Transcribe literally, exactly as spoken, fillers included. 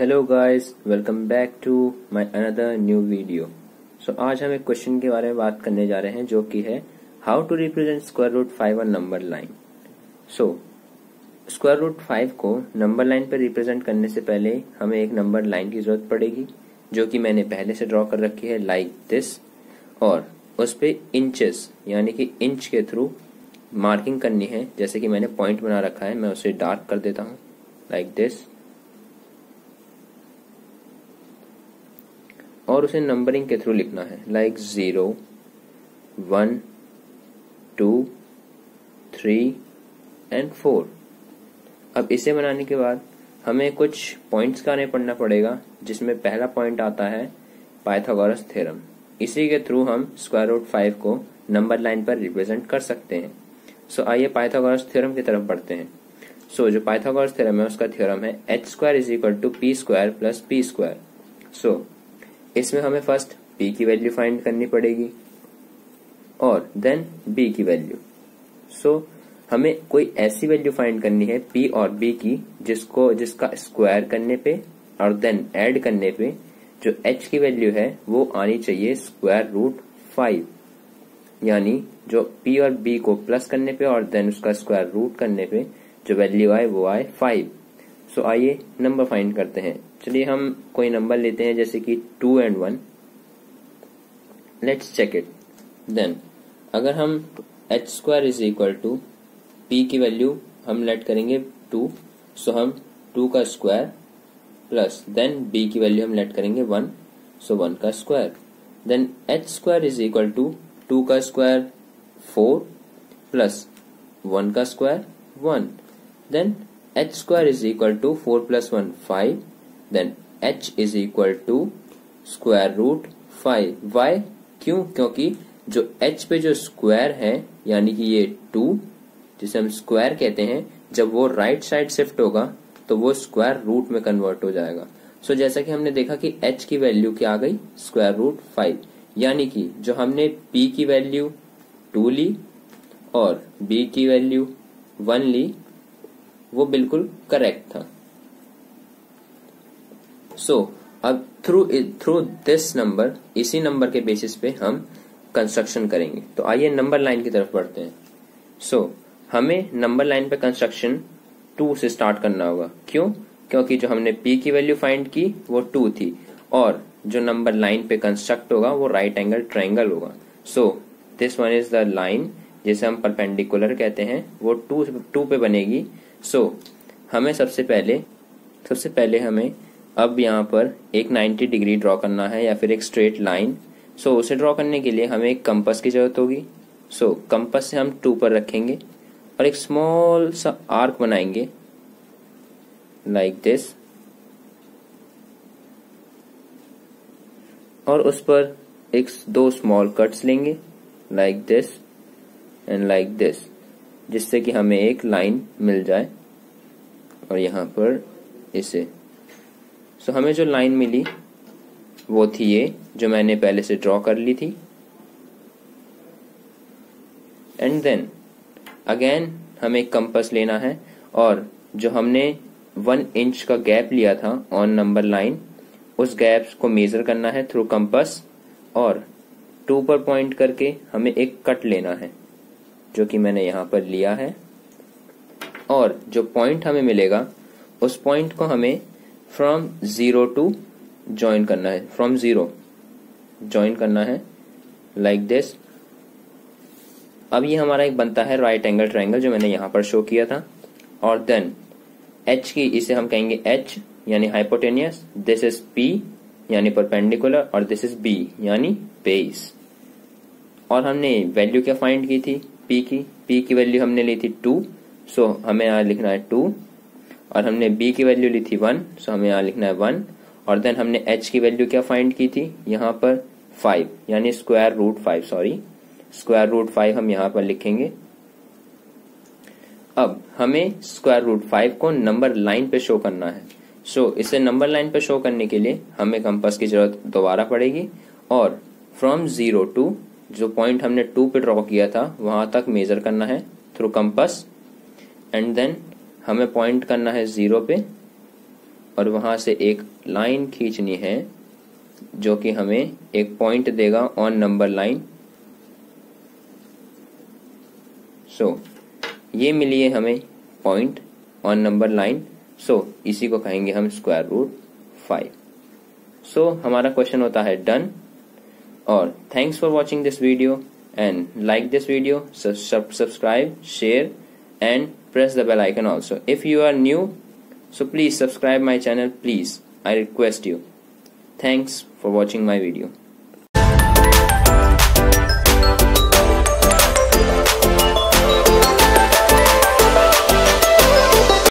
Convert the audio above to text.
Hello guys, welcome back to my another new video. So आज हम एक question के बारे में बात करने जा रहे हैं जो कि है how to represent square root five on number line. So square root five को नंबर लाइन पर रिप्रेजेंट करने से पहले हमें एक नंबर लाइन की जरूरत पड़ेगी जो कि मैंने पहले से ड्रॉ कर रखी है लाइक दिस, और उस पे इंचेस यानी कि इंच के थ्रू मार्किंग करनी है। जैसे कि मैंने पॉइंट बना रखा है, मैं उसे डार्क कर देता हूँ लाइक दिस, और उसे नंबरिंग के थ्रू लिखना है like zero one two three and four. अब इसे बनाने के बाद हमें कुछ पॉइंट्स का आने पढ़ना पड़ेगा, जिसमें पहला पॉइंट आता है पाइथागोरस थ्योरम। इसी के थ्रू हम स्क्वायर रूट फाइव को नंबर लाइन पर रिप्रेजेंट कर सकते हैं। सो so, आइए पाइथागोरस थ्योरम की तरफ बढ़ते हैं। सो so, जो पाइथागोरस थ्योरम है उसका थ्योरम है H square is equal to P square plus P square. So इसमें हमें फर्स्ट p की वैल्यू फाइंड करनी पड़ेगी और देन b की वैल्यू। सो so, हमें कोई ऐसी वैल्यू फाइंड करनी है p और b की जिसको जिसका स्क्वायर करने पे और देन ऐड करने पे जो h की वैल्यू है वो आनी चाहिए स्क्वायर रूट फाइव, यानी जो p और b को प्लस करने पे और देन उसका स्क्वायर रूट करने पे जो वैल्यू आए वो आए फाइव। सो so, आइए नंबर फाइंड करते हैं। चलिए हम कोई नंबर लेते हैं जैसे कि two and one. Let's check it. Then अगर हम H square is equal to P की वैल्यू हम लेट करेंगे टू, सो हम टू का स्क्वायर प्लस देन बी की वैल्यू हम लेट करेंगे वन, सो वन का square. Then H square is equal to two का स्क्वायर फोर प्लस वन का square one. Then h square is equal to four plus one five, then h is equal to square root five. why? क्यों? क्योंकि जो h पे जो square है यानी कि ये टू जिसे हम स्क्वायर कहते हैं, जब वो राइट साइड शिफ्ट होगा तो वो स्क्वायर रूट में कन्वर्ट हो जाएगा। सो so, जैसा कि हमने देखा कि h की वैल्यू क्या आ गई स्क्वायर रूट फाइव, यानी कि जो हमने p की वैल्यू टू ली और b की वैल्यू वन ली वो बिल्कुल करेक्ट था। सो so, अब थ्रू थ्रू दिस नंबर, इसी नंबर के बेसिस पे हम कंस्ट्रक्शन करेंगे। तो आइए नंबर लाइन की तरफ बढ़ते हैं। सो so, हमें नंबर लाइन पे कंस्ट्रक्शन टू से स्टार्ट करना होगा। क्यों? क्योंकि जो हमने p की वैल्यू फाइंड की वो टू थी और जो नंबर लाइन पे कंस्ट्रक्ट होगा वो राइट एंगल ट्रायंगल होगा। So this one is the line जिसे हम परपेंडिकुलर कहते हैं, वो टू टू पे बनेगी। सो so, हमें सबसे पहले सबसे पहले हमें अब यहाँ पर एक नाइंटी डिग्री ड्रॉ करना है या फिर एक स्ट्रेट लाइन। सो so, उसे ड्रॉ करने के लिए हमें एक कंपास की जरूरत होगी। सो so, कंपास से हम टू पर रखेंगे और एक स्मॉल सा आर्क बनाएंगे लाइक दिस, और उस पर एक दो स्मॉल कट्स लेंगे like this and like this, जिससे कि हमें एक लाइन मिल जाए। और यहाँ पर इसे सो so, हमें जो लाइन मिली वो थी ये जो मैंने पहले से ड्रॉ कर ली थी। एंड देन अगेन हमें एक कंपास लेना है और जो हमने वन इंच का गैप लिया था ऑन नंबर लाइन, उस गैप को मेजर करना है थ्रू कंपास और टू पर पॉइंट करके हमें एक कट लेना है जो कि मैंने यहाँ पर लिया है। और जो पॉइंट हमें मिलेगा उस पॉइंट को हमें फ्रॉम जीरो टू ज्वाइन करना है, फ्रॉम जीरो ज्वाइन करना है लाइक दिस। अब ये हमारा एक बनता है राइट एंगल ट्रायंगल जो मैंने यहाँ पर शो किया था। और देन h की इसे हम कहेंगे h यानी हाइपोटेनियस, दिस इज p यानी परपेंडिकुलर और दिस इज b यानी बेस। और हमने वैल्यू क्या फाइंड की थी p की p की वैल्यू हमने ली थी टू, सो so, हमें यहाँ लिखना है टू, और हमने b की वैल्यू ली थी वन, सो so हमें यहाँ लिखना है वन। और देन हमने h की वैल्यू क्या फाइंड की थी यहाँ पर फाइव, यानी square root five, sorry square root five हम यहाँ पर लिखेंगे। अब हमें स्क्वायर रूट फाइव को नंबर लाइन पे शो करना है। सो so, इसे नंबर लाइन पे शो करने के लिए हमें कंपास की जरूरत दोबारा पड़ेगी और फ्रॉम जीरो टू जो पॉइंट हमने टू पे ड्रॉ किया था वहां तक मेजर करना है थ्रू कंपास। एंड देन हमें पॉइंट करना है जीरो पे और वहां से एक लाइन खींचनी है जो कि हमें एक पॉइंट देगा ऑन नंबर लाइन। सो ये मिली है हमें point on number line. So इसी को कहेंगे हम स्क्वायर रूट फाइव। सो हमारा क्वेश्चन होता है डन। और thanks for watching this video and like this video, subscribe, share and press the bell icon also. If you are new, so please subscribe my channel, please. I request you. Thanks for watching my video.